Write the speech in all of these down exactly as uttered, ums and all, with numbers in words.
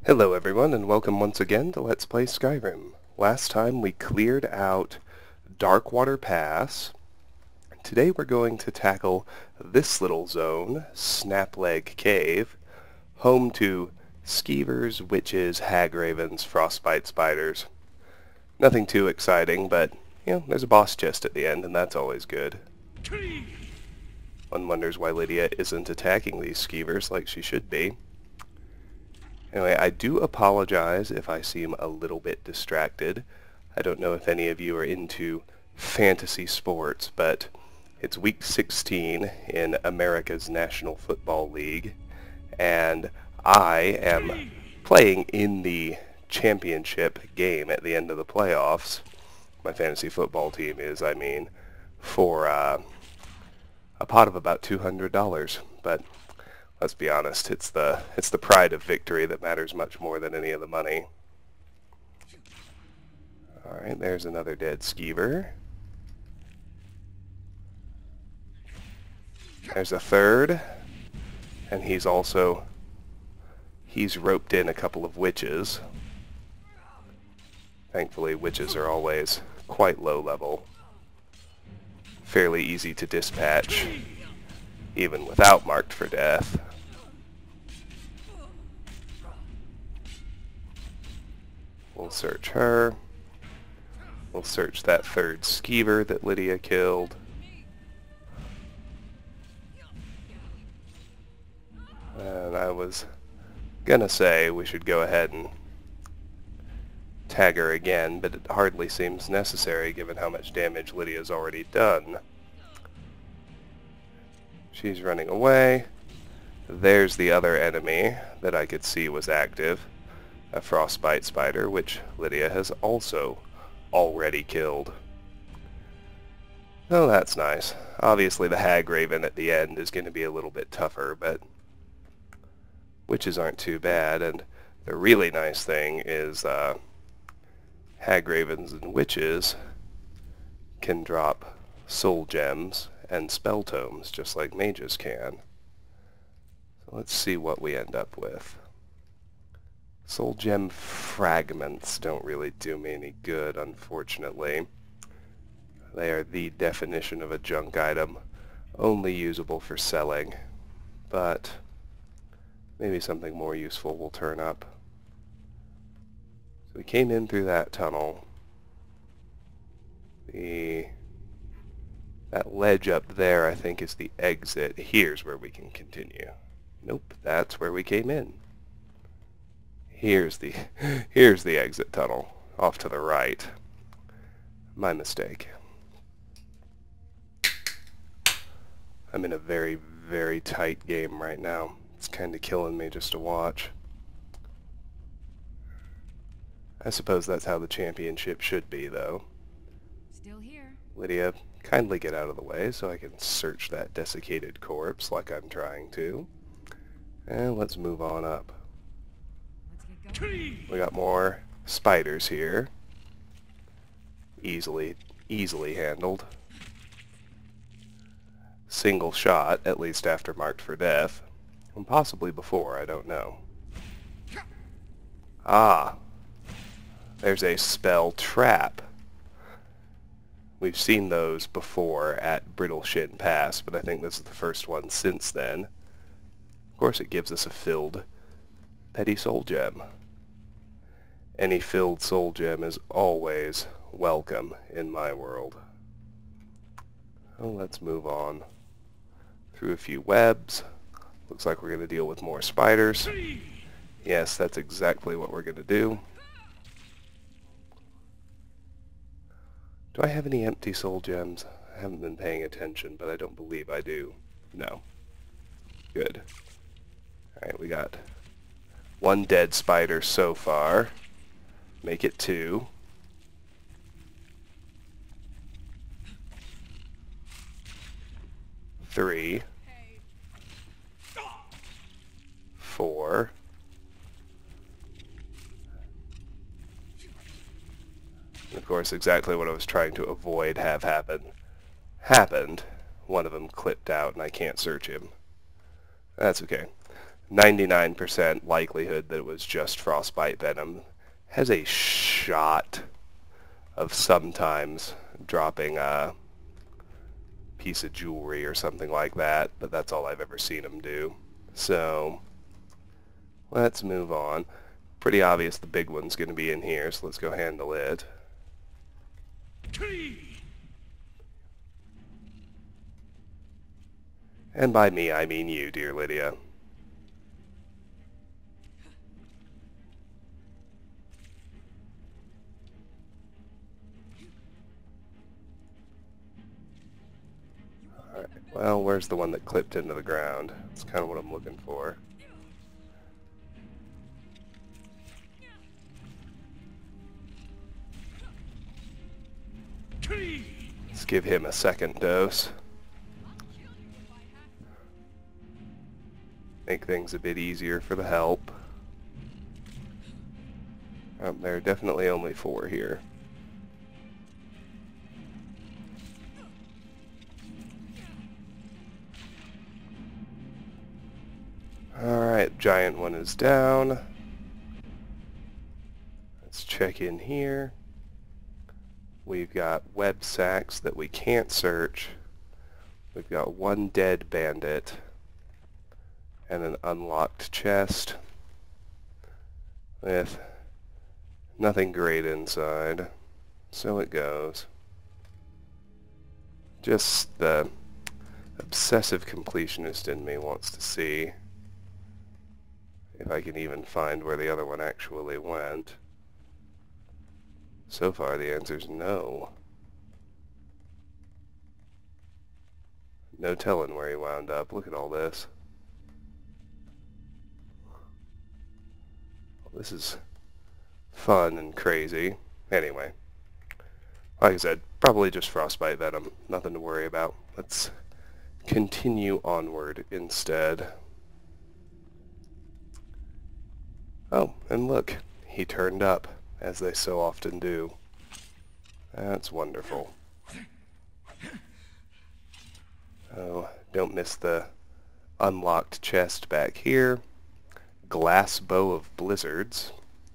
Hello everyone, and welcome once again to Let's Play Skyrim. Last time we cleared out Darkwater Pass. Today we're going to tackle this little zone, Snapleg Cave, home to skeevers, witches, hag-ravens, frostbite spiders. Nothing too exciting, but, you know, there's a boss chest at the end, and that's always good. One wonders why Lydia isn't attacking these skeevers like she should be. Anyway, I do apologize if I seem a little bit distracted. I don't know if any of you are into fantasy sports, but it's week sixteen in America's National Football League, and I am playing in the championship game at the end of the playoffs. My fantasy football team is, I mean, for uh, a pot of about two hundred dollars, but let's be honest, it's the it's the pride of victory that matters much more than any of the money. Alright, there's another dead skeever. There's a third. And he's also... he's roped in a couple of witches. Thankfully, witches are always quite low level. Fairly easy to dispatch, even without marked for death. We'll search her. We'll search that third skeever that Lydia killed. And I was gonna say we should go ahead and tag her again, but it hardly seems necessary given how much damage Lydia's already done. She's running away. There's the other enemy that I could see was active. A frostbite spider, which Lydia has also already killed. Oh, that's nice. Obviously the hag raven at the end is going to be a little bit tougher, but witches aren't too bad, and the really nice thing is uh, hag ravens and witches can drop soul gems and spell tomes just like mages can. So let's see what we end up with. Soul gem fragments don't really do me any good, unfortunately. They are the definition of a junk item, only usable for selling, but maybe something more useful will turn up. So we came in through that tunnel. The that ledge up there, I think, is the exit. Here's where we can continue. Nope, that's where we came in. Here's the here's the exit tunnel off to the right. My mistake. I'm in a very, very tight game right now. It's kind of killing me just to watch. I suppose that's how the championship should be, though. Still here. Lydia, kindly get out of the way so I can search that desiccated corpse like I'm trying to. And let's move on up. We got more spiders here. Easily, easily handled. Single shot, at least after marked for death. And possibly before, I don't know. Ah! There's a spell trap. We've seen those before at Brittle Shin Pass, but I think this is the first one since then. Of course it gives us a filled petty soul gem. Any filled soul gem is always welcome in my world. So let's move on through a few webs. Looks like we're going to deal with more spiders. Yes, that's exactly what we're going to do. Do I have any empty soul gems? I haven't been paying attention, but I don't believe I do. No. Good. Alright, we got one dead spider so far. Make it two. Three. Four. And of course, exactly what I was trying to avoid have happen. Happened. One of them clipped out and I can't search him. That's okay. ninety-nine percent likelihood that it was just frostbite venom. Has a shot of sometimes dropping a piece of jewelry or something like that, but that's all I've ever seen him do. So let's move on. Pretty obvious the big one's going to be in here, so let's go handle it. And by me, I mean you, dear Lydia. Alright, well, where's the one that clipped into the ground? That's kind of what I'm looking for. Let's give him a second dose. Make things a bit easier for the help. Um, there are definitely only four here. Alright, giant one is down. Let's check in here. We've got web sacks that we can't search. We've got one dead bandit and an unlocked chest with nothing great inside. So it goes. Just the obsessive completionist in me wants to see if I can even find where the other one actually went. So far the answer is no. No telling where he wound up. Look at all this. Well, this is fun and crazy. Anyway, like I said, probably just frostbite venom. Nothing to worry about. Let's continue onward instead. Oh, and look, he turned up, as they so often do. That's wonderful. Oh, don't miss the unlocked chest back here. Glass bow of blizzards.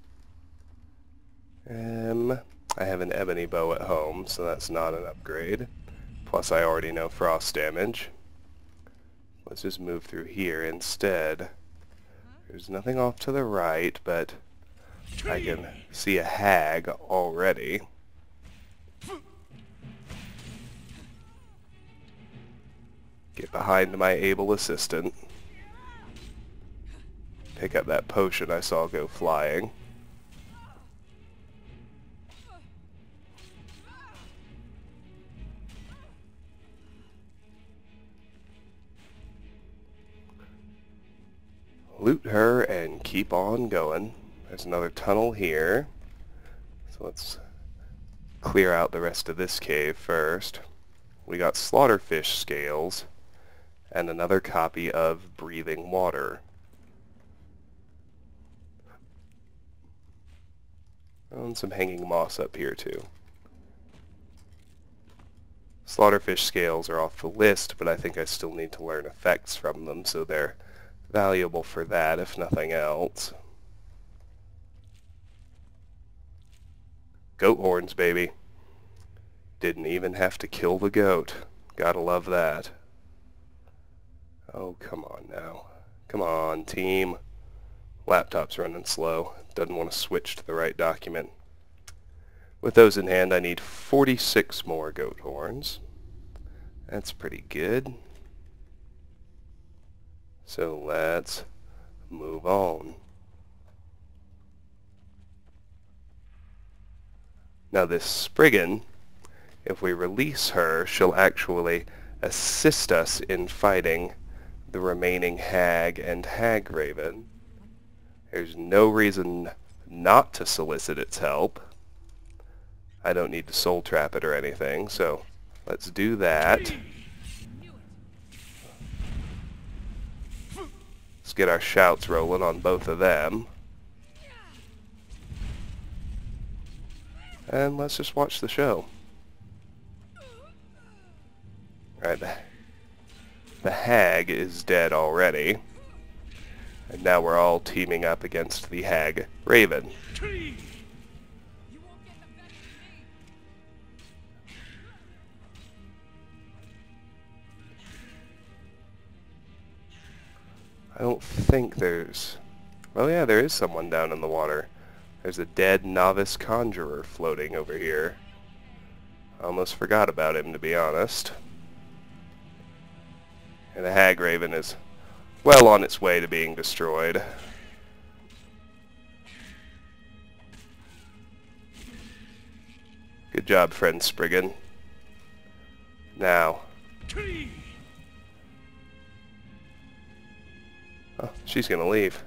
Um, I have an ebony bow at home, so that's not an upgrade. Plus I already know frost damage. Let's just move through here instead. There's nothing off to the right, but I can see a hag already. Get behind my able assistant. Pick up that potion I saw go flying. Loot her and keep on going. There's another tunnel here. So let's clear out the rest of this cave first. We got slaughterfish scales and another copy of breathing water. And some hanging moss up here too. Slaughterfish scales are off the list, but I think I still need to learn effects from them, so they're valuable for that, if nothing else. Goat horns, baby. Didn't even have to kill the goat. Gotta love that. Oh, come on now. Come on, team. Laptop's running slow. Doesn't want to switch to the right document. With those in hand, I need forty-six more goat horns. That's pretty good. So let's move on. Now this Spriggan, if we release her, she'll actually assist us in fighting the remaining hag and hag raven. There's no reason not to solicit its help. I don't need to soul trap it or anything, so let's do that. Let's get our shouts rolling on both of them. And let's just watch the show. Alright, the, the hag is dead already. And now we're all teaming up against the hag raven. You won't get the best of me. I don't think there's... Oh yeah, there is someone down in the water. There's a dead novice conjurer floating over here. I almost forgot about him, to be honest. And the hag raven is well on its way to being destroyed. Good job, friend Spriggan. Now. Oh, she's gonna leave.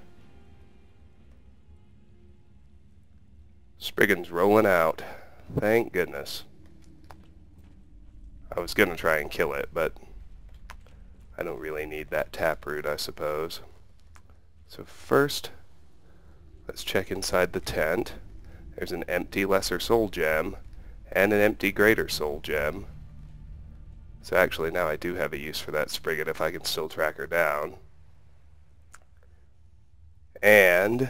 Spriggan's rolling out. Thank goodness. I was gonna try and kill it, but I don't really need that taproot, I suppose. So first, let's check inside the tent. There's an empty Lesser Soul Gem and an empty Greater Soul Gem. So actually now I do have a use for that Spriggan if I can still track her down. And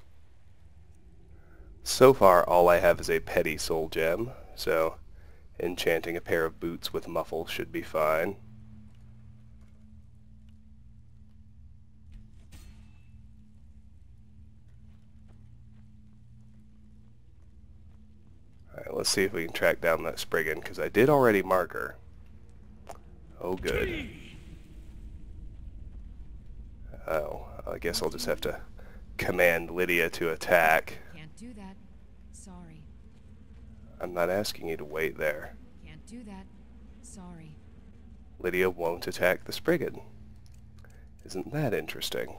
so far all I have is a Petty Soul Gem, so enchanting a pair of boots with muffle should be fine. Alright, let's see if we can track down that Spriggan, because I did already mark her. Oh good. Oh, I guess I'll just have to command Lydia to attack. Can't do that. Sorry. I'm not asking you to wait there. Can't do that. Sorry. Lydia won't attack the Spriggan. Isn't that interesting?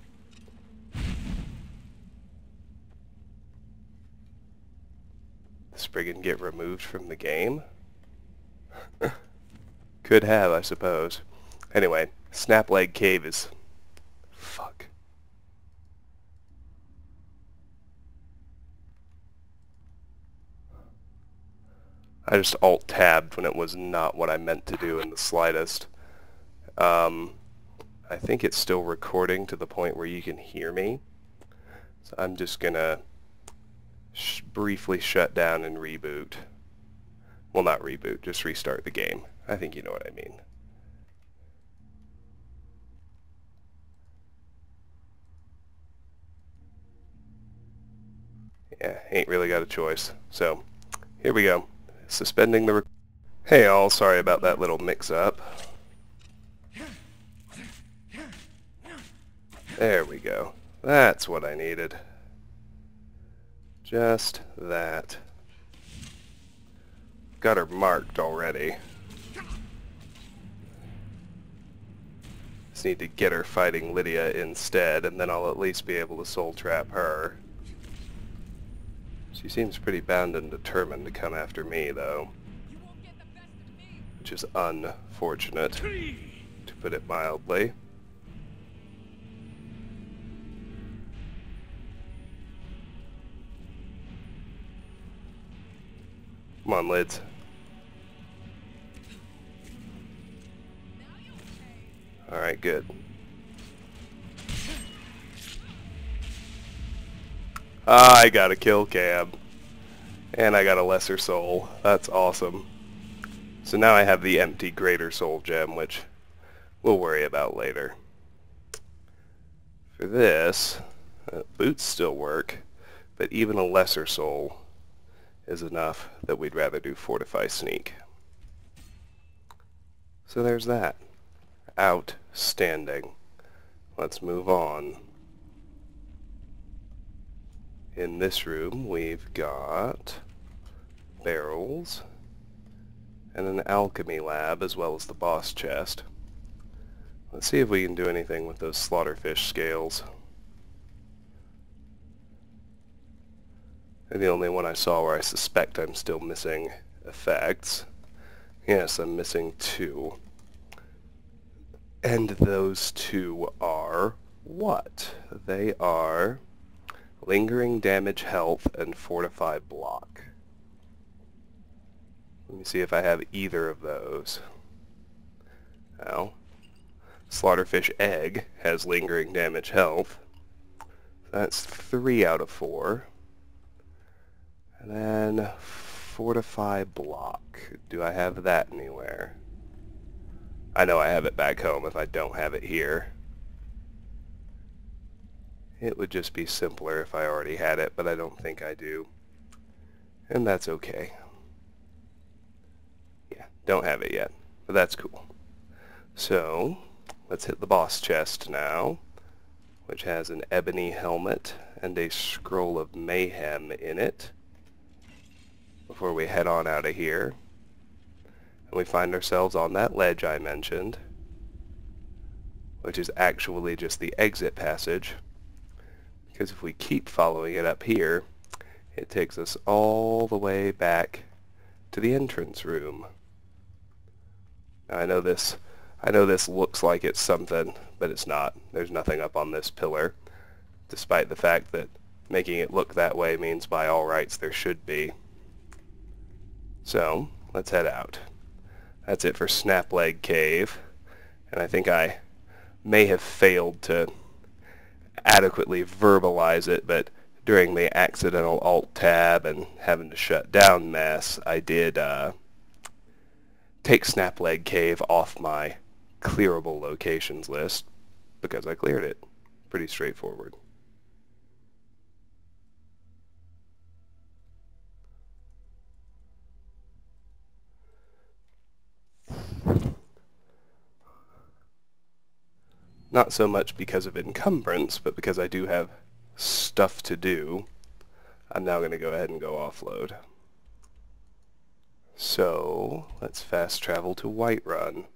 The Spriggan get removed from the game? Could have, I suppose. Anyway, Snapleg Cave is... Fuck. I just alt-tabbed when it was not what I meant to do in the slightest. Um, I think it's still recording to the point where you can hear me. So I'm just gonna sh briefly shut down and reboot. Well, not reboot, just restart the game. I think you know what I mean. Yeah, ain't really got a choice. So, here we go. Suspending the rec- Hey all, sorry about that little mix-up. There we go. That's what I needed. Just that. Got her marked already. Just need to get her fighting Lydia instead, and then I'll at least be able to soul trap her. She seems pretty bound and determined to come after me, though. You won't get the best of me. Which is unfortunate, to put it mildly. Come on, Lids. Alright, good. Ah, I got a kill cam. And I got a Lesser Soul. That's awesome. So now I have the empty Greater Soul Gem, which we'll worry about later. For this, uh, boots still work, but even a Lesser Soul is enough that we'd rather do Fortify Sneak. So there's that. Outstanding. Let's move on. In this room we've got barrels and an alchemy lab as well as the boss chest. Let's see if we can do anything with those slaughterfish scales. They're the only one I saw where I suspect I'm still missing effects. Yes, I'm missing two. And those two are what? They are Lingering Damage Health and Fortify Block. Let me see if I have either of those. Well, Slaughterfish Egg has Lingering Damage Health. That's three out of four. And then fortify block. Do I have that anywhere? I know I have it back home if I don't have it here. It would just be simpler if I already had it, but I don't think I do. And that's okay. Yeah, don't have it yet, but that's cool. So, let's hit the boss chest now, which has an ebony helmet and a scroll of mayhem in it, before we head on out of here. And we find ourselves on that ledge I mentioned, which is actually just the exit passage, because if we keep following it up here, it takes us all the way back to the entrance room. Now, I know this I know this looks like it's something, but it's not. There's nothing up on this pillar, despite the fact that making it look that way means by all rights there should be. So, let's head out. That's it for Snapleg Cave, and I think I may have failed to adequately verbalize it, but during the accidental Alt-Tab and having to shut down mess, I did uh, take Snapleg Cave off my clearable locations list, because I cleared it. Pretty straightforward. Not so much because of encumbrance, but because I do have stuff to do. I'm now going to go ahead and go offload. So, let's fast travel to Whiterun.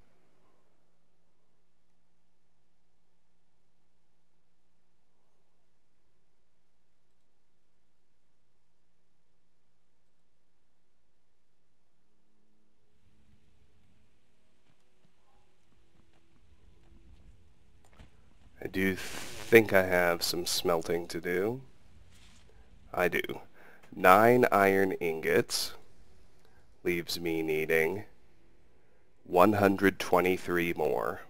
I do think I have some smelting to do. I do. Nine iron ingots leaves me needing one hundred twenty-three more.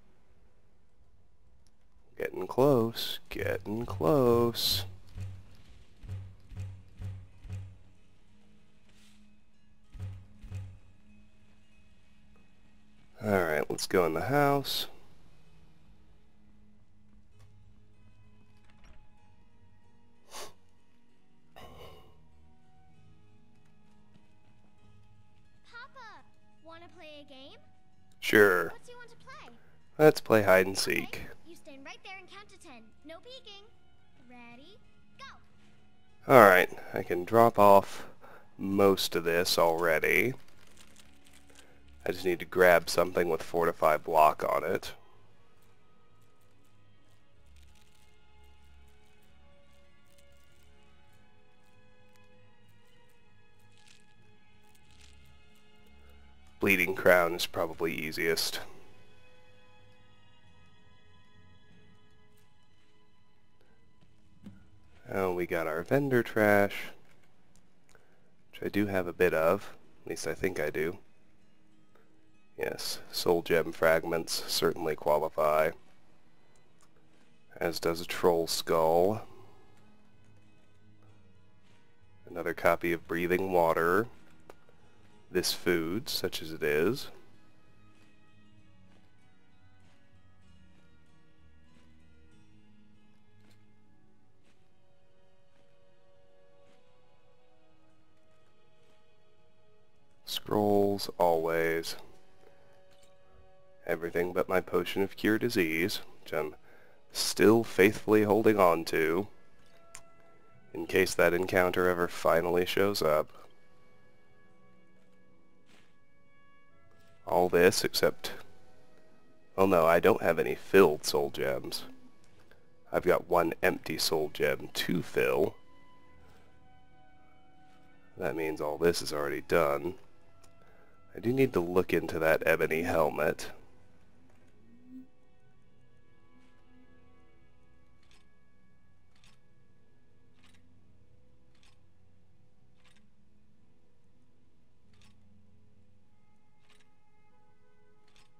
Getting close, getting close. Alright, let's go in the house. Want to play a game? Sure. What do you want to play? Let's play hide and seek. Okay, you stand right there and count to ten. No peeking. Ready? Go! Alright, I can drop off most of this already. I just need to grab something with fortify block on it. Bleeding Crown is probably easiest. Oh, we got our vendor trash, which I do have a bit of. At least I think I do. Yes, soul gem fragments certainly qualify. As does a troll skull. Another copy of breathing water. This food, such as it is. Scrolls, always. Everything but my potion of cure disease, which I'm still faithfully holding on to, in case that encounter ever finally shows up. All this except... oh no, I don't have any filled soul gems. I've got one empty soul gem to fill. That means all this is already done. I do need to look into that ebony helmet.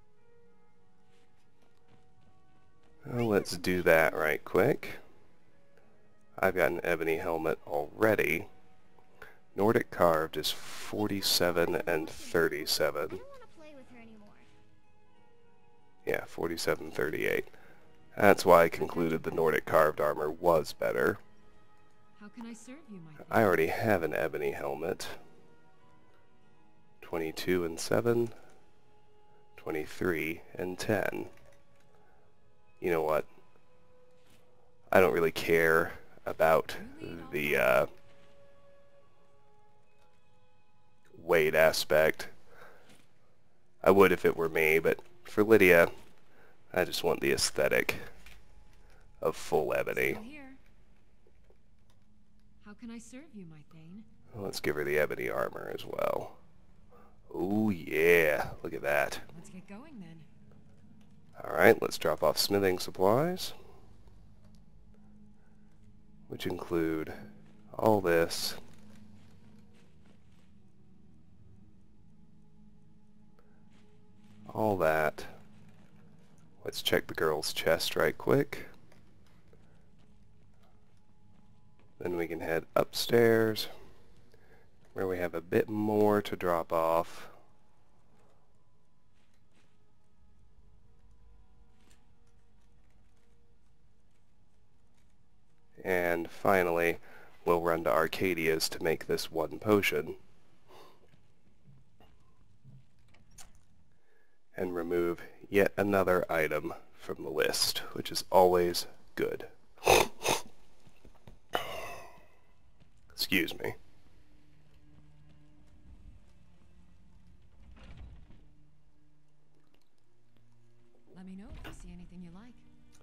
Well, let's do that right quick. I've got an ebony helmet already. Nordic carved is forty-seven and I thirty-seven. don't want to play with her anymore. Yeah, forty-seven thirty-eight. That's why I concluded the Nordic carved armor was better. How can I serve you, my I already have an ebony helmet. twenty-two and seven. twenty-three and ten. You know what? I don't really care about the uh, weight aspect. I would if it were me, but for Lydia, I just want the aesthetic of full ebony. Still here. How can I serve you, my Thane? Let's give her the ebony armor as well. Oh yeah, look at that. Let's get going then. Alright, let's drop off smithing supplies, which include all this, all that. Let's check the girl's chest right quick. Then we can head upstairs, where we have a bit more to drop off. And finally, we'll run to Arcadia's to make this one potion. And remove yet another item from the list, which is always good. Excuse me. Let me know if you see anything you like.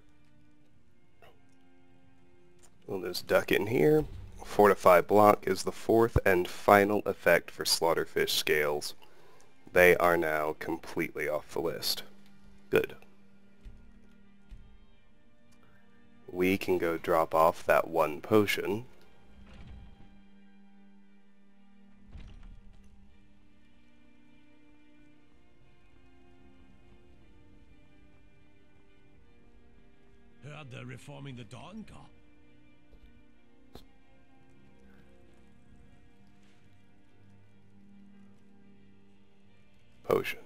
We'll just duck in here. Fortify block is the fourth and final effect for slaughterfish scales. They are now completely off the list. Good. We can go drop off that one potion. Heard they're reforming the Dawn Guard. Potion.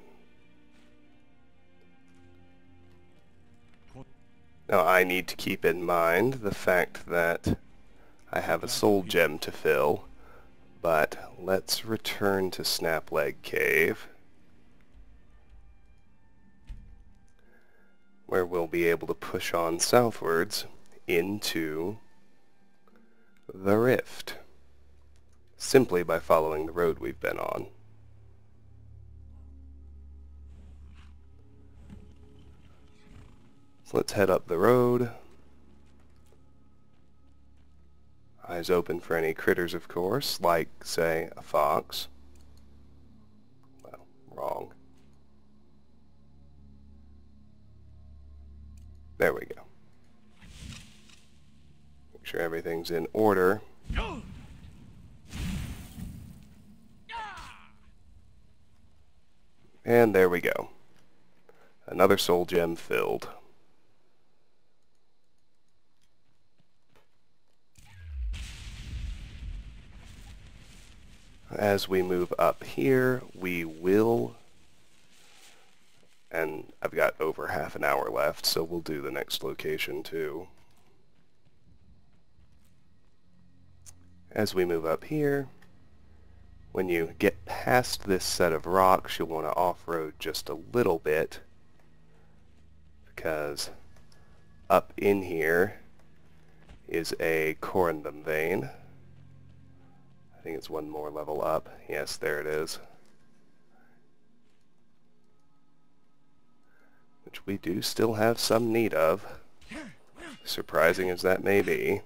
Now I need to keep in mind the fact that I have a soul gem to fill, but let's return to Snapleg Cave, where we'll be able to push on southwards into the rift, simply by following the road we've been on. So let's head up the road. Eyes open for any critters, of course, like, say, a fox. Well, wrong. There we go. Make sure everything's in order. And there we go. Another soul gem filled. As we move up here, we will, and I've got over half an hour left, so we'll do the next location too. As we move up here, when you get past this set of rocks, you'll want to off-road just a little bit, because up in here is a corundum vein. I think it's one more level up. Yes, there it is. Which we do still have some need of, surprising as that may be.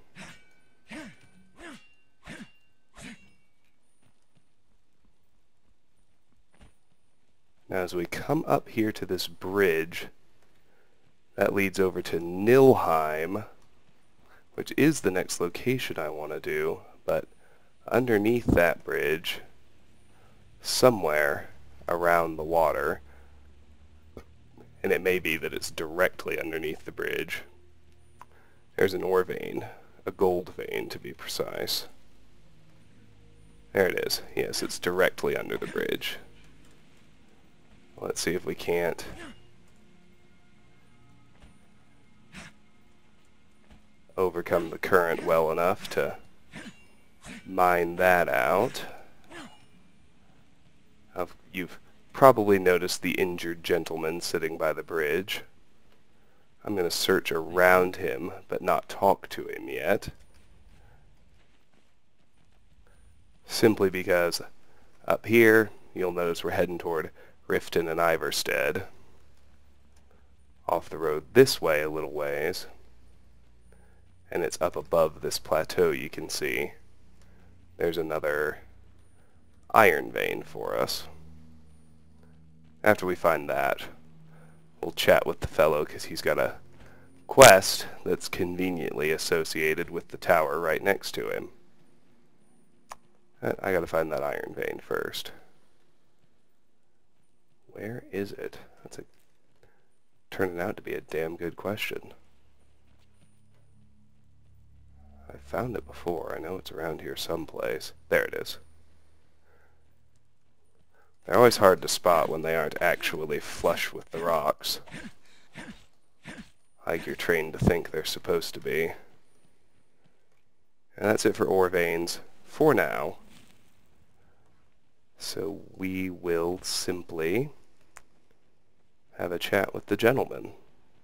Now as we come up here to this bridge, that leads over to Nilheim, which is the next location I want to do, but underneath that bridge, somewhere around the water, and it may be that it's directly underneath the bridge, there's an ore vein, A gold vein, to be precise. There it is. Yes, it's directly under the bridge. Let's see if we can't overcome the current well enough to mine that out. I've, you've probably noticed the injured gentleman sitting by the bridge. I'm going to search around him, but not talk to him yet. Simply because up here, you'll notice we're heading toward Riften and Ivarstead. Off the road this way a little ways. And it's up above this plateau you can see. There's another iron vein for us. After we find that, we'll chat with the fellow because he's got a quest that's conveniently associated with the tower right next to him. I gotta find that iron vein first. Where is it? That's a, turning out to be a damn good question. I found it before. I know it's around here someplace. There it is. They're always hard to spot when they aren't actually flush with the rocks, like you're trained to think they're supposed to be. And that's it for ore veins for now. So we will simply have a chat with the gentleman.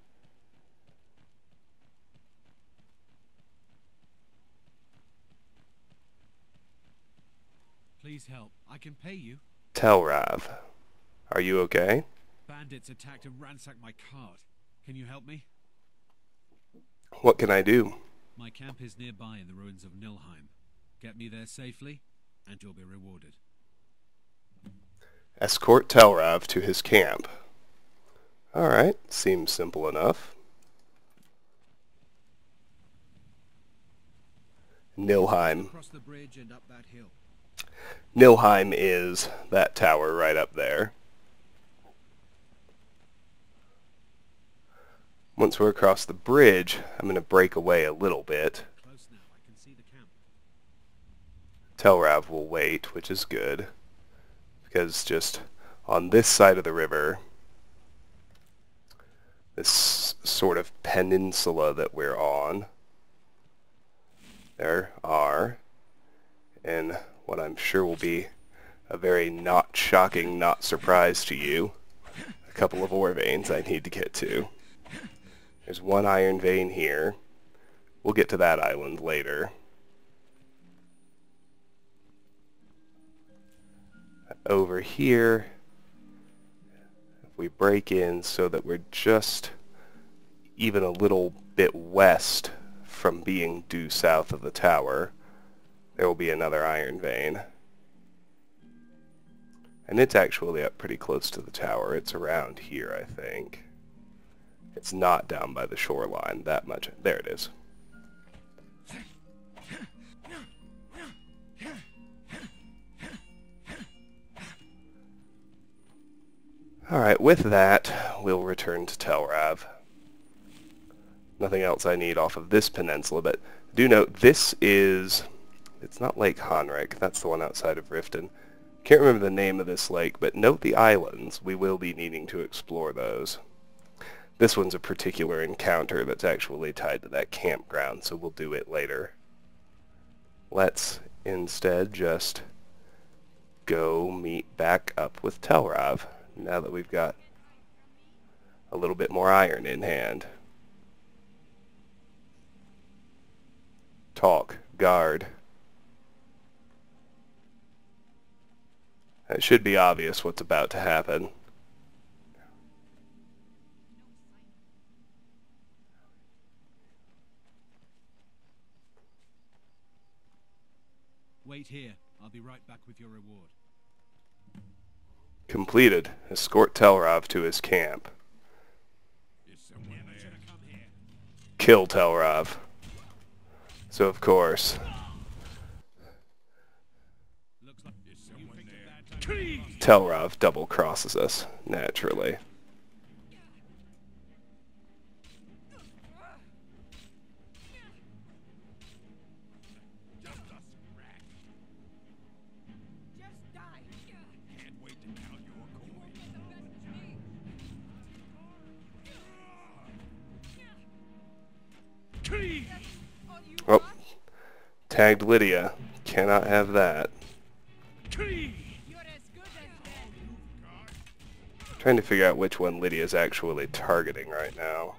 Please help. I can pay you. Telrav, are you okay? Bandits attacked and ransacked my cart. Can you help me? What can I do? My camp is nearby in the ruins of Nilheim. Get me there safely, and you'll be rewarded. Escort Telrav to his camp. Alright, seems simple enough. Nilheim. Across the bridge and up that hill. Nilheim is that tower right up there. Once we're across the bridge, I'm going to break away a little bit. Close now. I can see the camp. Telrav will wait, which is good, because just on this side of the river, this sort of peninsula that we're on, there are, and what I'm sure will be a very not shocking, not surprise to you, a couple of ore veins I need to get to. There's one iron vein here. We'll get to that island later. Over here, if we break in so that we're just even a little bit west from being due south of the tower, there will be another iron vein. And it's actually up pretty close to the tower. It's around here, I think. It's not down by the shoreline that much. There it is. Alright, with that, we'll return to Telrav. Nothing else I need off of this peninsula, but do note, this is... It's not Lake Hanrik, that's the one outside of Riften. Can't remember the name of this lake, but note the islands. We will be needing to explore those. This one's a particular encounter that's actually tied to that campground, so we'll do it later. Let's instead just go meet back up with Telrav, now that we've got a little bit more iron in hand. Talk, guard. It should be obvious what's about to happen. Wait here. I'll be right back with your reward. Completed. Escort Telrav to his camp. Is someone there? Come here. Kill Telrav. So of course, Looks like is someone there. Telrav double crosses us, naturally. tagged Lydia. Cannot have that. Trying to figure out which one Lydia's actually targeting right now.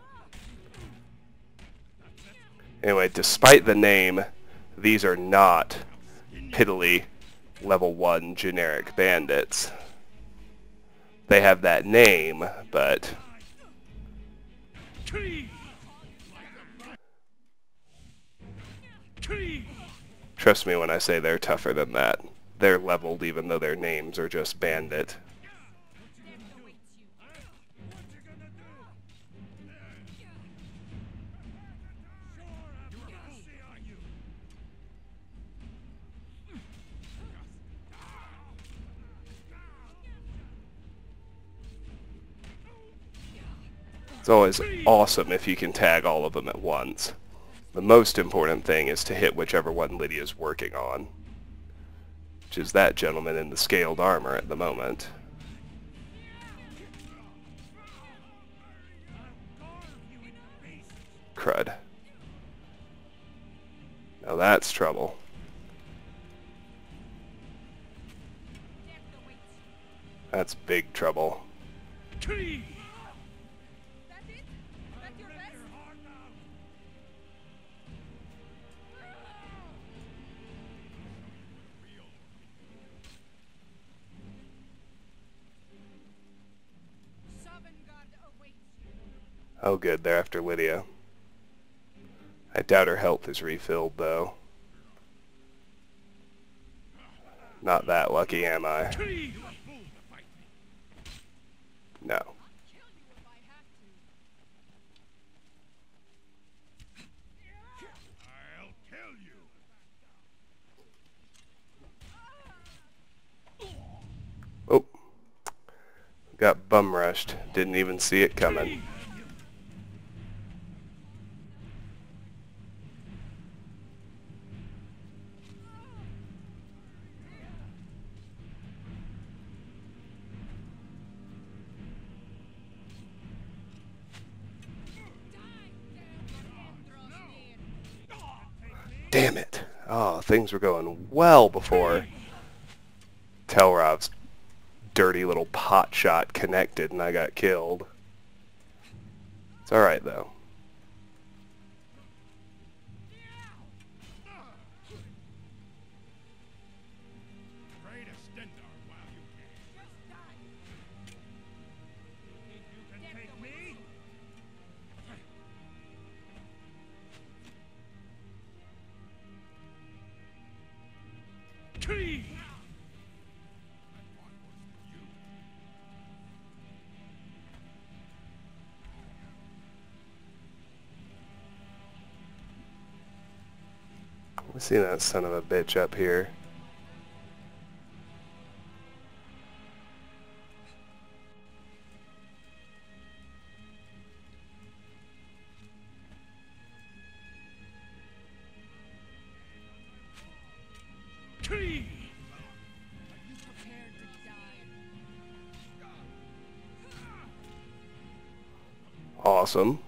Anyway, despite the name, these are not piddly level one generic bandits. They have that name, but trust me when I say they're tougher than that. They're leveled even though their names are just bandit. It's always awesome if you can tag all of them at once. The most important thing is to hit whichever one Lydia's working on, which is that gentleman in the scaled armor at the moment. Crud. Now that's trouble. That's big trouble. Oh good, they're after Lydia. I doubt her health is refilled though. Not that lucky, am I? No. Oh. Got bum rushed. Didn't even see it coming. Damn it. Oh, things were going well before Telrov's dirty little pot shot connected and I got killed. It's alright though. I see that son of a bitch up here. Awesome.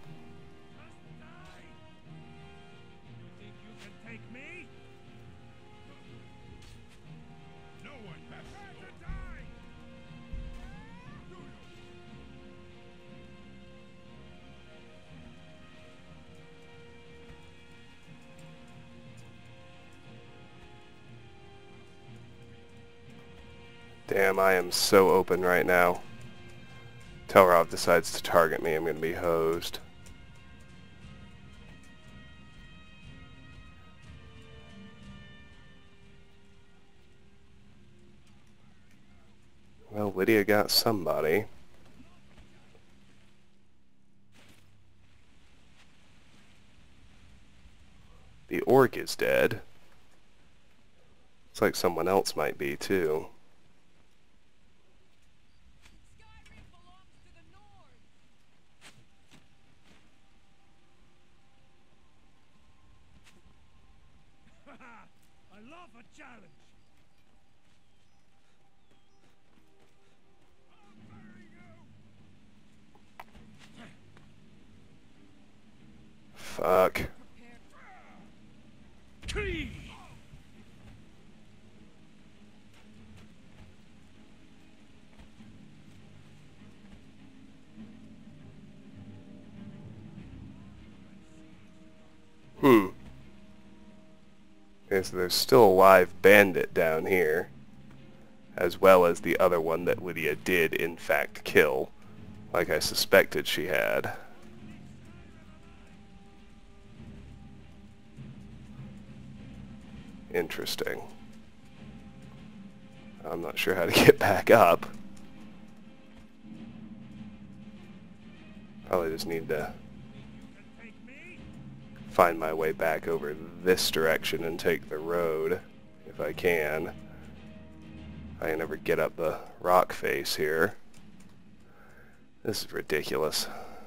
Damn, I am so open right now. Telrov decides to target me, I'm going to be hosed. Well, Lydia got somebody. The orc is dead. Looks like someone else might be, too. Fuck. Okay, so there's still a live bandit down here, as well as the other one that Lydia did, in fact, kill, like I suspected she had. Interesting. I'm not sure how to get back up. Probably just need to find my way back over this direction and take the road, if I can. I can never get up the rock face here. This is ridiculous.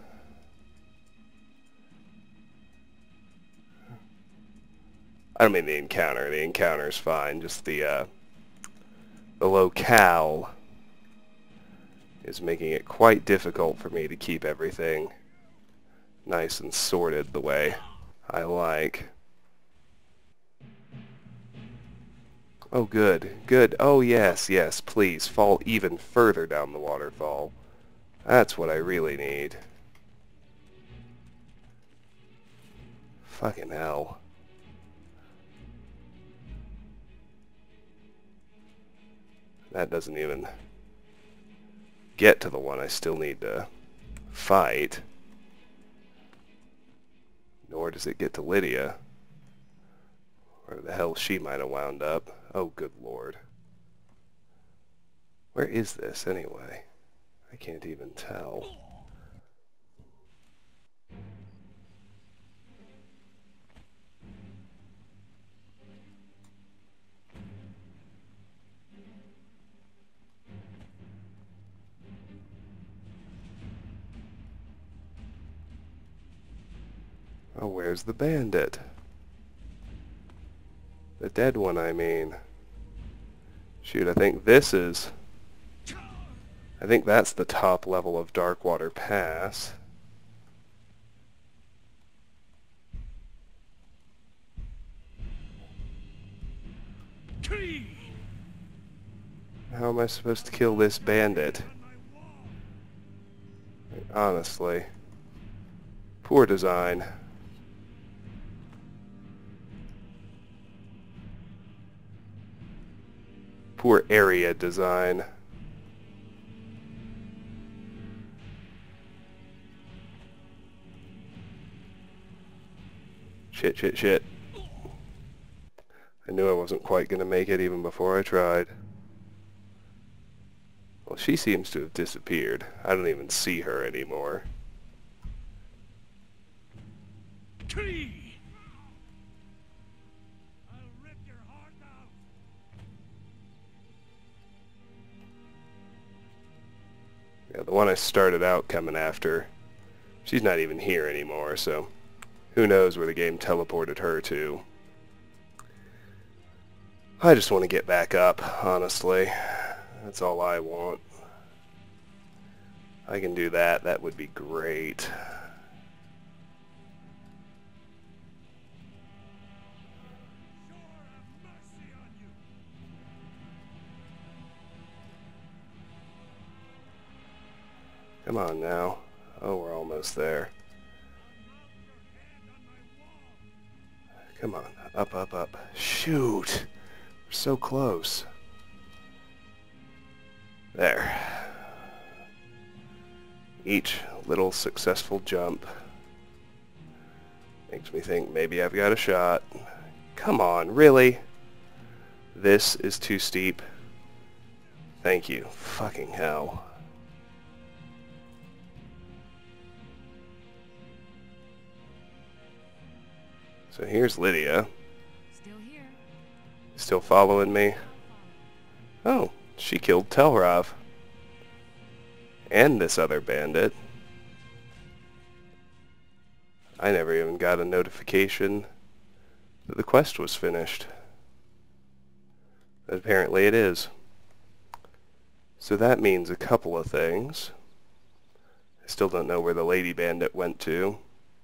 I don't mean the encounter. The encounter's fine. Just the, uh, the locale is making it quite difficult for me to keep everything nice and sorted the way I like. Oh, good. Good. Oh, yes, yes. Please, fall even further down the waterfall. That's what I really need. Fucking hell. That doesn't even get to the one I still need to fight. Nor does it get to Lydia. Where the hell she might have wound up. Oh, good lord. Where is this, anyway? I can't even tell. Oh, where's the bandit? The dead one, I mean. Shoot, I think this is... I think that's the top level of Darkwater Pass. How am I supposed to kill this bandit? Honestly. Poor design. Poor area design. Shit, shit, shit. I knew I wasn't quite going to make it even before I tried. Well, she seems to have disappeared. I don't even see her anymore. Yeah, the one I started out coming after, she's not even here anymore, so who knows where the game teleported her to. I just want to get back up, honestly. That's all I want. I can do that, that would be great. Come on now. Oh, we're almost there. Come on. Up, up, up. Shoot! We're so close. There. Each little successful jump makes me think maybe I've got a shot. Come on, really? This is too steep. Thank you. Fucking hell. So here's Lydia. Still here. Still following me? Oh, she killed Telrav. And this other bandit. I never even got a notification that the quest was finished. But apparently it is. So that means a couple of things. I still don't know where the lady bandit went to.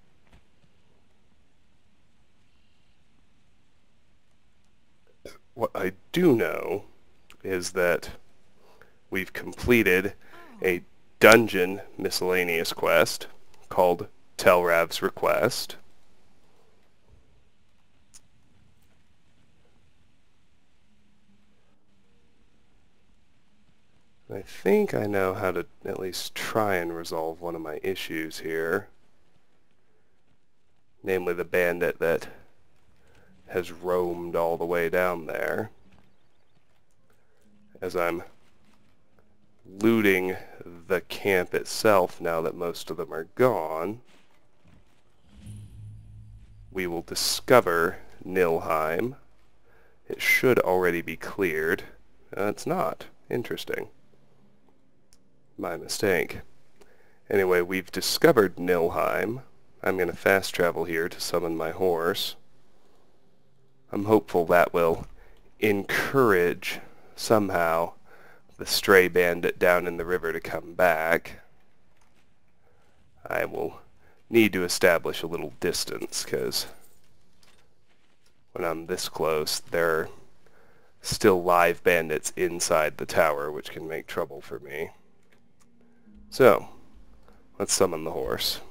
What I do know is that we've completed a dungeon miscellaneous quest called Telrav's Request. I think I know how to at least try and resolve one of my issues here. Namely the bandit that has roamed all the way down there. As I'm looting the camp itself now that most of them are gone, we will discover Nilheim. It should already be cleared. Uh, it's not. Interesting. My mistake. Anyway, we've discovered Nilheim. I'm going to fast travel here to summon my horse. I'm hopeful that will encourage, somehow, the stray bandit down in the river to come back. I will need to establish a little distance, because when I'm this close, there are still live bandits inside the tower, which can make trouble for me. So, let's summon the horse.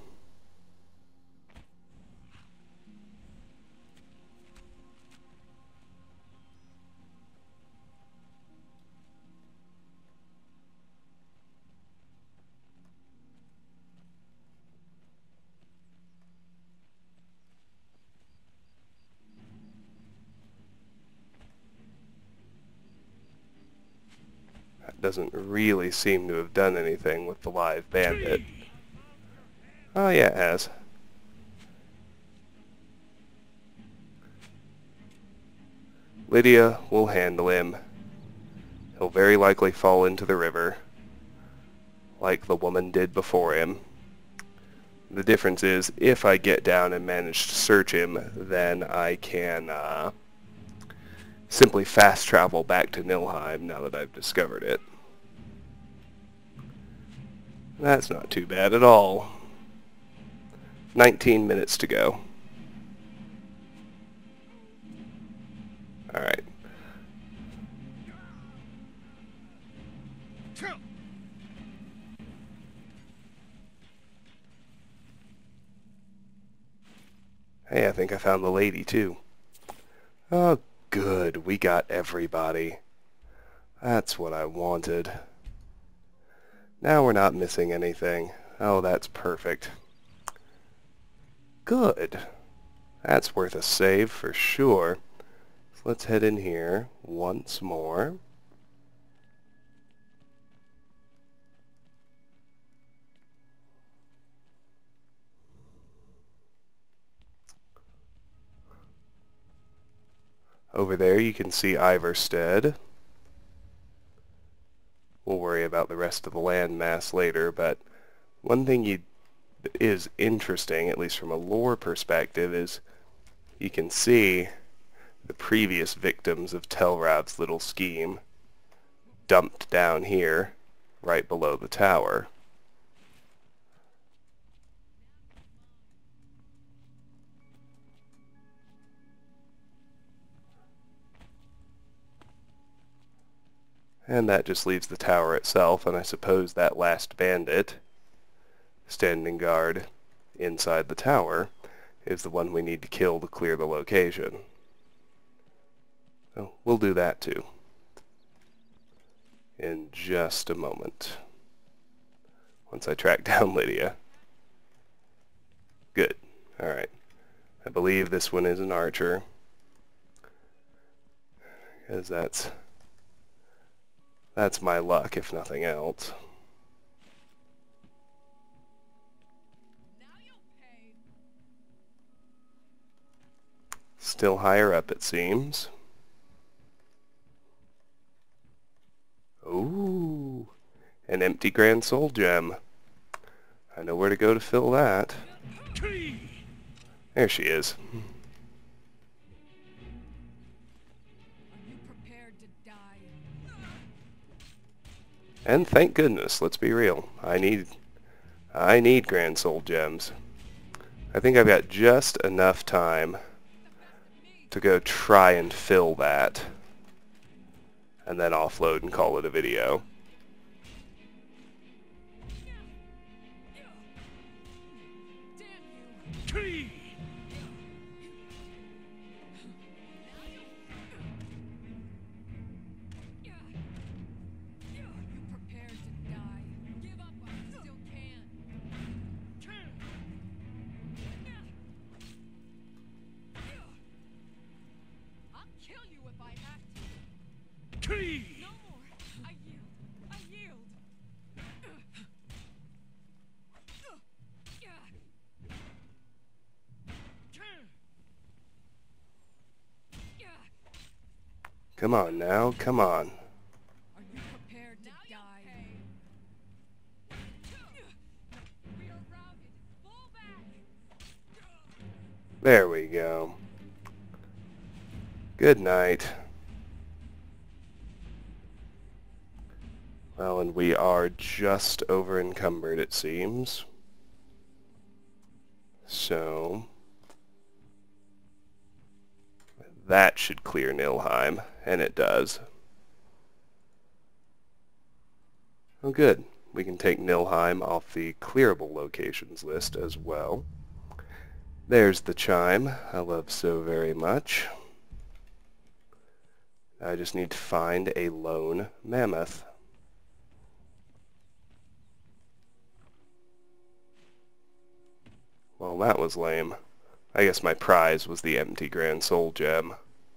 Doesn't really seem to have done anything with the live bandit. Oh yeah, it has. Lydia will handle him. He'll very likely fall into the river, like the woman did before him. The difference is, if I get down and manage to search him, then I can uh, simply fast travel back to Nilheim now that I've discovered it. That's not too bad at all. nineteen minutes to go. Alright. Hey, I think I found the lady too. Oh, good. We got everybody. That's what I wanted. Now we're not missing anything. Oh, that's perfect. Good. That's worth a save for sure. So let's head in here once more. Over there you can see Ivarstead. We'll worry about the rest of the landmass later, but one thing you is interesting, at least from a lore perspective, is you can see the previous victims of Telrav's little scheme dumped down here, right below the tower. And that just leaves the tower itself, and I suppose that last bandit standing guard inside the tower is the one we need to kill to clear the location. So we'll do that too in just a moment, once I track down Lydia. Good. Alright. I believe this one is an archer, because that's That's my luck, if nothing else. Still higher up, it seems. Ooh, an empty Grand Soul gem. I know where to go to fill that. There she is. And thank goodness, let's be real. I need I need Grand Soul gems. I think I've got just enough time to go try and fill that, and then offload and call it a video. if I had to. Tree! No more. I yield. I yield. Come on now, come on. Are you prepared to die? We are routed. Fall back. There we go. Good night. Well, and we are just over encumbered, it seems. So that should clear Nilheim, and it does. Oh good, we can take Nilheim off the clearable locations list as well. There's the chime I love so very much. I just need to find a lone mammoth. Well, that was lame. I guess my prize was the empty Grand Soul Gem.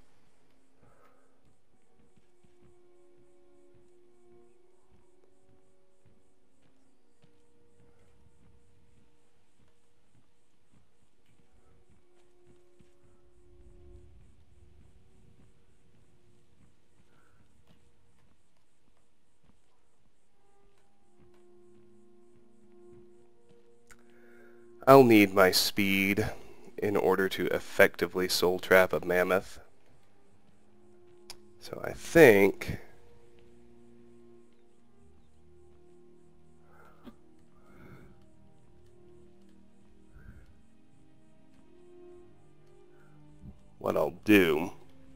I'll need my speed in order to effectively soul trap a mammoth. So I think what I'll do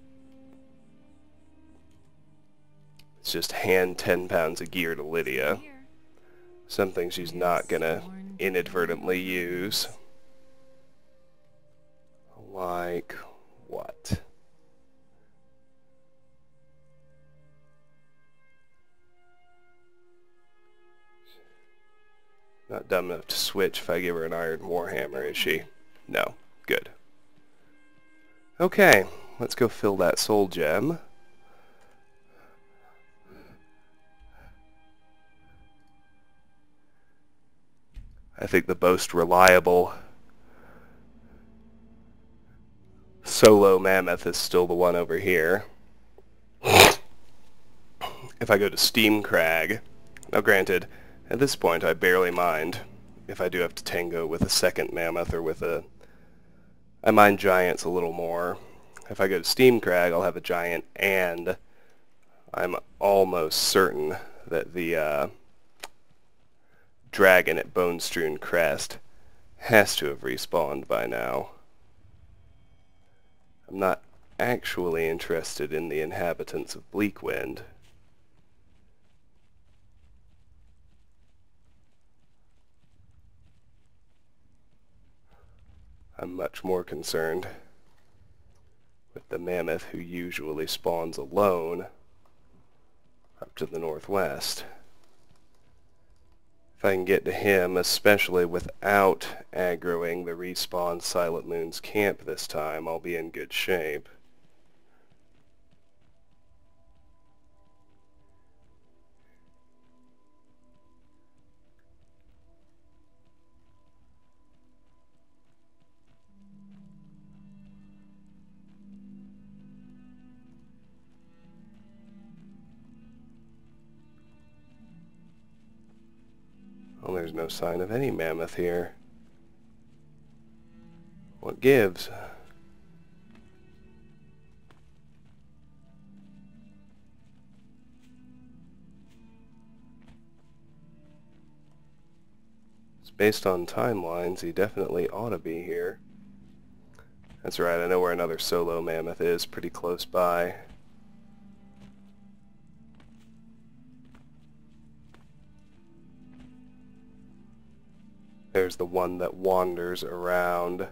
is just hand ten pounds of gear to Lydia. Something she's not gonna inadvertently use. Like what? Not dumb enough to switch if I give her an iron warhammer, is she? No. Good. Okay, let's go fill that soul gem. I think the most reliable solo mammoth is still the one over here. If I go to Steam Crag, now granted, at this point I barely mind if I do have to tango with a second mammoth or with a... I mind giants a little more. If I go to Steam Crag, I'll have a giant, and I'm almost certain that the uh, dragon at Bone Strewn Crest has to have respawned by now. I'm not actually interested in the inhabitants of Bleakwind. I'm much more concerned with the mammoth who usually spawns alone up to the northwest. If I can get to him, especially without aggroing the respawn Silent Moon's camp this time, I'll be in good shape. Well, there's no sign of any mammoth here. What gives? It's based on timelines, he definitely ought to be here. That's right, I know where another solo mammoth is, pretty close by. There's the one that wanders around.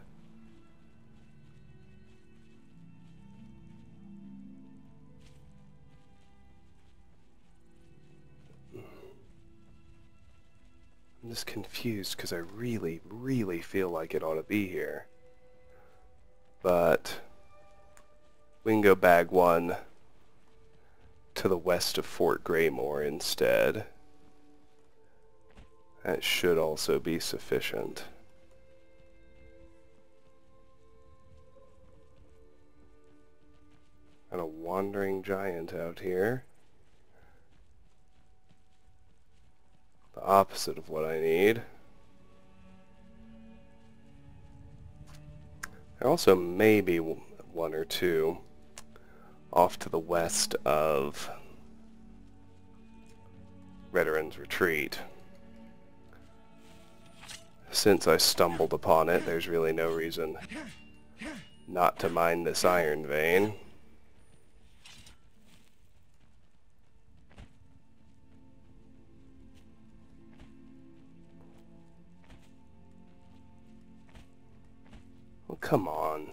I'm just confused because I really, really feel like it ought to be here. But We can go bag one to the west of Fort Greymore instead. That should also be sufficient. And a wandering giant out here. The opposite of what I need. There also may be one or two off to the west of Veteran's Retreat. Since I stumbled upon it, there's really no reason not to mine this iron vein. Well, come on.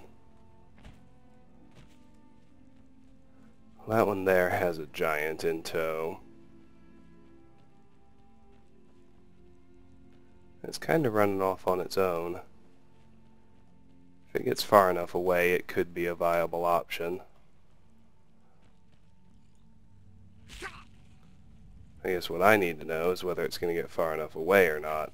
That one there has a giant in tow. It's kind of running off on its own. If it gets far enough away, it could be a viable option. I guess what I need to know is whether it's going to get far enough away or not.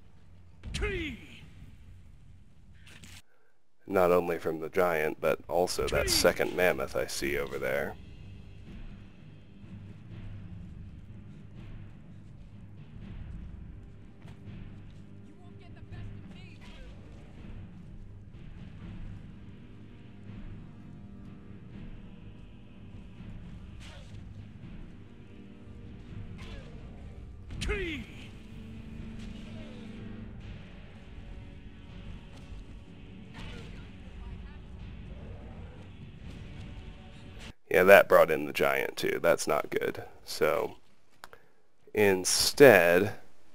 Not only from the giant, but also that second mammoth I see over there. Yeah, that brought in the giant too. That's not good. So, instead,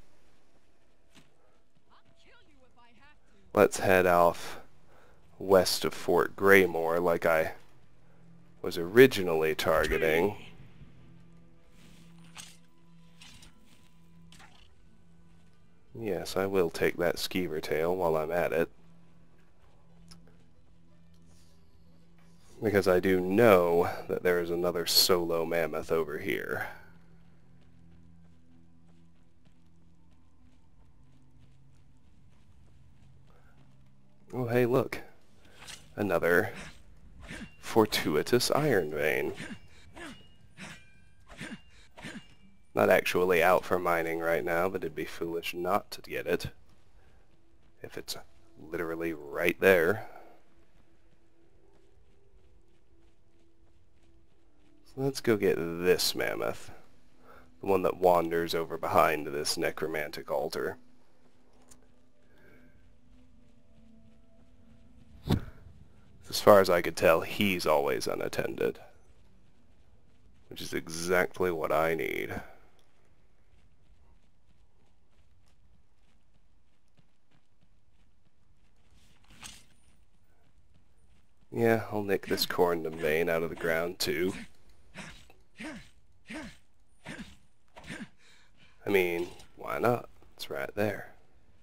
let's head off west of Fort Greymore like I was originally targeting. Yes, I will take that skeever tail while I'm at it. Because I do know that there is another solo mammoth over here. Oh, hey, look. Another fortuitous iron vein. Not actually out for mining right now, but it'd be foolish not to get it. If it's literally right there. So let's go get this mammoth. The one that wanders over behind this necromantic altar. As far as I could tell, he's always unattended. Which is exactly what I need. Yeah, I'll nick this corundum vein out of the ground too. I mean, why not? It's right there.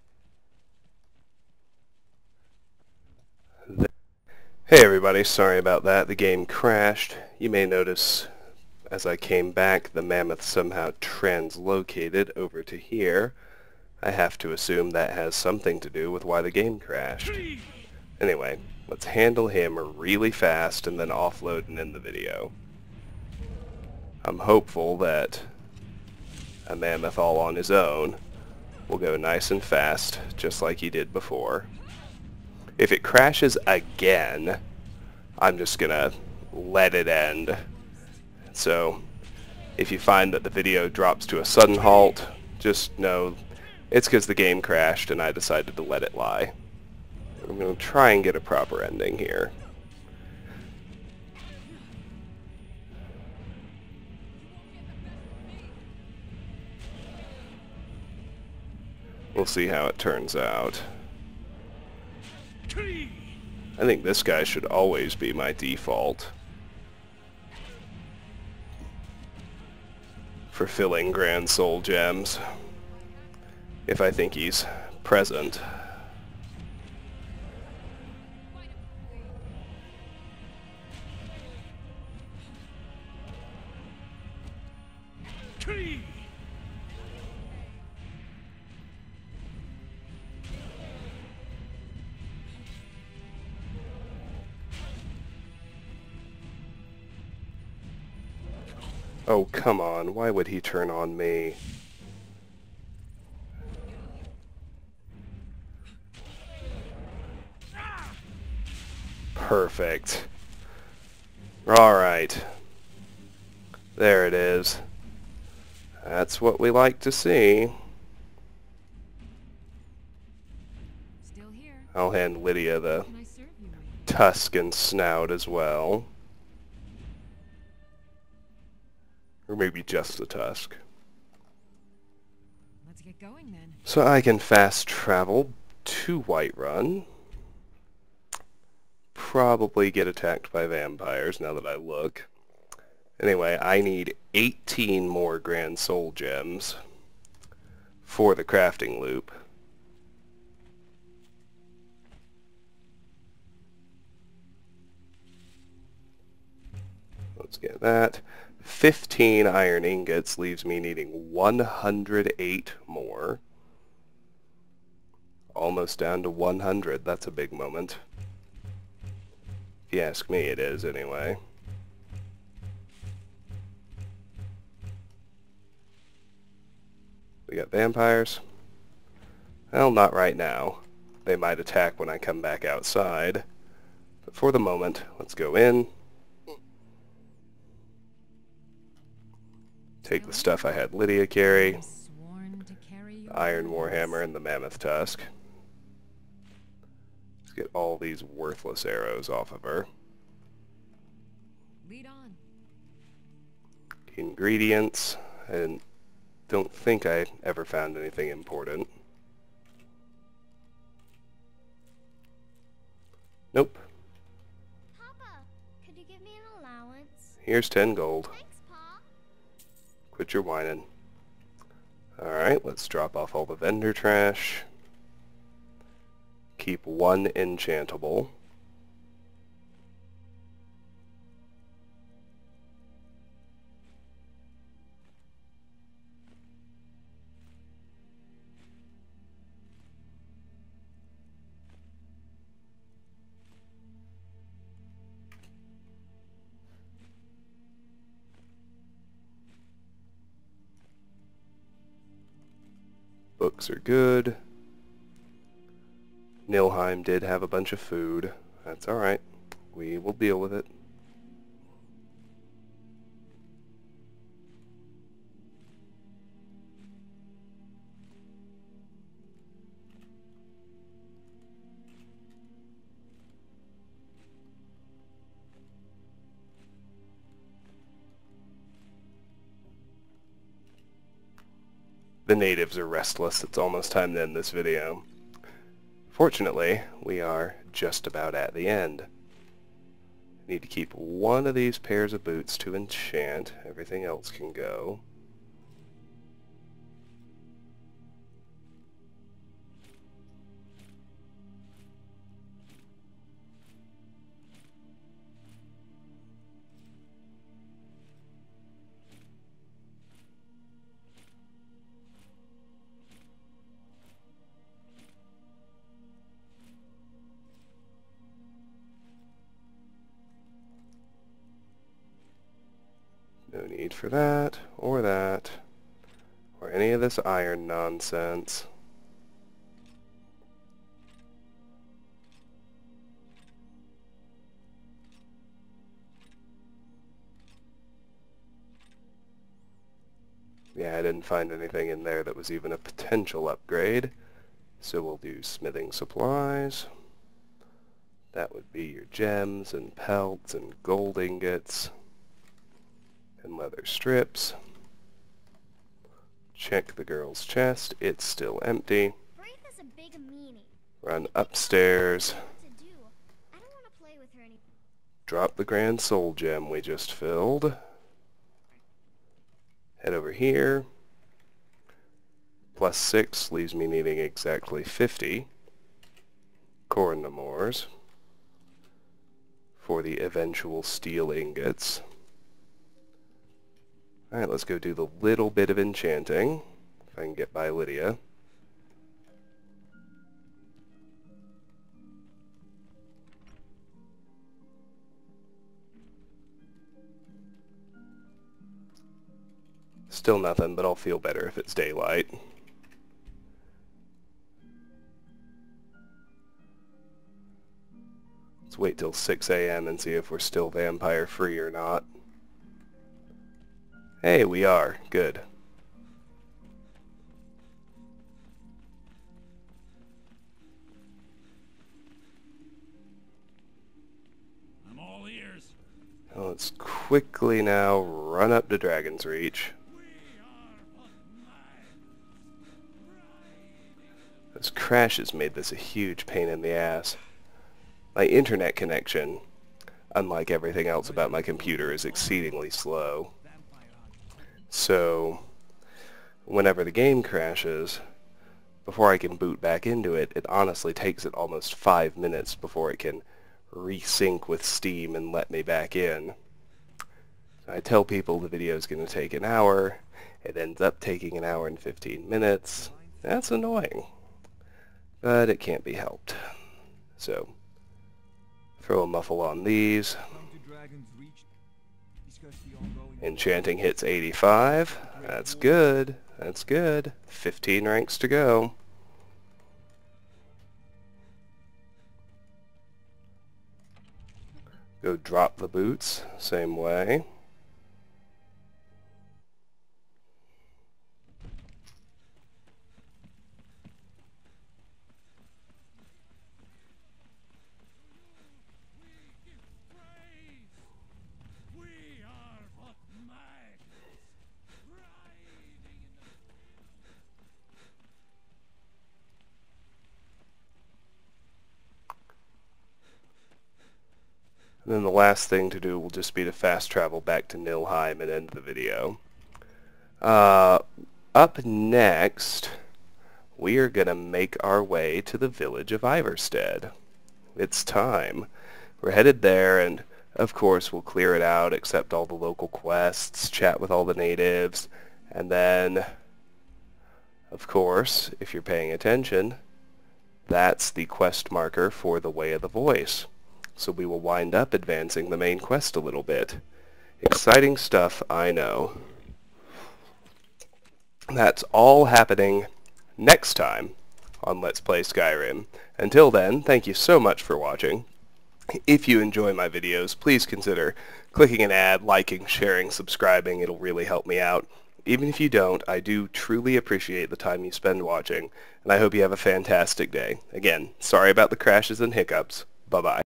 Hey everybody, sorry about that. The game crashed. You may notice as I came back, the mammoth somehow translocated over to here. I have to assume that has something to do with why the game crashed. Anyway, let's handle him really fast and then offload and end the video. I'm hopeful that a mammoth all on his own will go nice and fast, just like he did before. If it crashes again, I'm just gonna let it end. So, if you find that the video drops to a sudden halt, just know it's because the game crashed and I decided to let it lie. I'm gonna try and get a proper ending here. We'll see how it turns out. I think this guy should always be my default for filling Grand Soul Gems, if I think he's present. Oh, come on. Why would he turn on me? Perfect. Alright. There it is. That's what we like to see. Still here. I'll hand Lydia the Can I serve you? tusk and snout as well. Or maybe just the tusk. Let's get going then. So I can fast travel to Whiterun. Probably get attacked by vampires now that I look. Anyway, I need eighteen more Grand Soul Gems for the crafting loop. Let's get that. fifteen iron ingots leaves me needing one hundred eight more. Almost down to one hundred. That's a big moment. If you ask me, it is anyway. We got vampires. Well, not right now. They might attack when I come back outside. But for the moment, let's go in. Take the stuff I had Lydia carry. Sworn to carry your The Iron burdens. Warhammer and the Mammoth Tusk. Let's get all these worthless arrows off of her. Lead on. Ingredients. I don't think I ever found anything important. Nope. Papa, could you give me an allowance? Here's ten gold. Thanks, Pa. Quit your whining. Alright, let's drop off all the vendor trash. Keep one enchantable. Books are good. Nilheim did have a bunch of food. That's alright. We will deal with it. The natives are restless. It's almost time to end this video. Fortunately, we are just about at the end. I need to keep one of these pairs of boots to enchant. Everything else can go. No need for that, or that, or any of this iron nonsense. Yeah, I didn't find anything in there that was even a potential upgrade. So we'll do smithing supplies. That would be your gems and pelts and gold ingots. And leather strips. Check the girl's chest. It's still empty. Braith is a big meanie. Run upstairs. What to do? I don't want to play with her anymore. Drop the Grand Soul Gem we just filled. Head over here. Plus six leaves me needing exactly fifty Cornamores for the eventual steel ingots. Alright, let's go do the little bit of enchanting, if I can get by Lydia. Still nothing, but I'll feel better if it's daylight. Let's wait till six A M and see if we're still vampire free or not. Hey, we are. Good. I'm all ears. Now let's quickly now run up to Dragon's Reach. Those crashes made this a huge pain in the ass. My internet connection, unlike everything else about my computer, is exceedingly slow. So, whenever the game crashes, before I can boot back into it, it honestly takes it almost five minutes before it can resync with Steam and let me back in. I tell people the video is going to take an hour. It ends up taking an hour and fifteen minutes. That's annoying. But it can't be helped. So, throw a muffle on these. Enchanting hits eighty-five. That's good. That's good. fifteen ranks to go. Go drop the boots. Same way. And then the last thing to do will just be to fast travel back to Nilheim and end the video. Uh, up next, we are going to make our way to the village of Ivarstead. It's time. We're headed there, and of course we'll clear it out, accept all the local quests, chat with all the natives, and then, of course, if you're paying attention, that's the quest marker for the Way of the Voice. So we will wind up advancing the main quest a little bit. Exciting stuff, I know. That's all happening next time on Let's Play Skyrim. Until then, thank you so much for watching. If you enjoy my videos, please consider clicking an ad, liking, sharing, subscribing. It'll really help me out. Even if you don't, I do truly appreciate the time you spend watching, and I hope you have a fantastic day. Again, sorry about the crashes and hiccups. Bye-bye.